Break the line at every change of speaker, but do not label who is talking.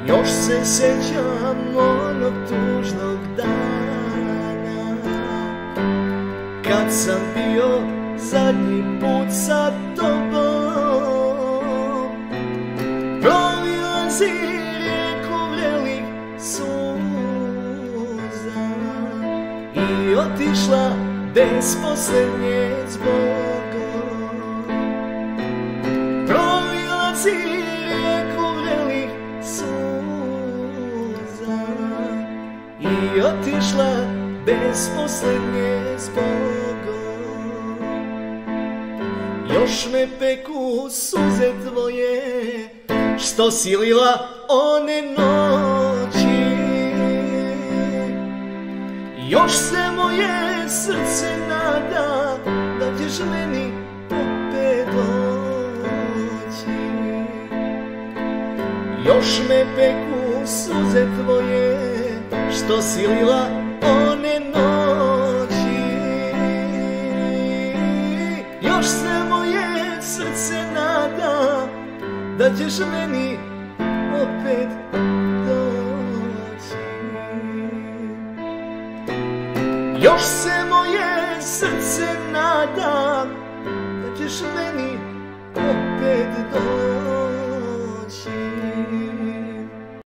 Još se sjećam onog tužnog dana kad sam bio zadnji put sa tobom. Provilazi rijeku vrelih suza i otišla bez posljednje zbogom. Provilazi rijeku vrelih suza i otišla bez posljednje zbogom. Još me peku suze tvoje što si lila one noći. Još se moje srce nada da ćeš meni opet doći. Još me peku suze tvoje što si lila one noći. Još se moje srce nada da ćeš meni opet doći. Još se moje srce nada da ćeš meni opet doći.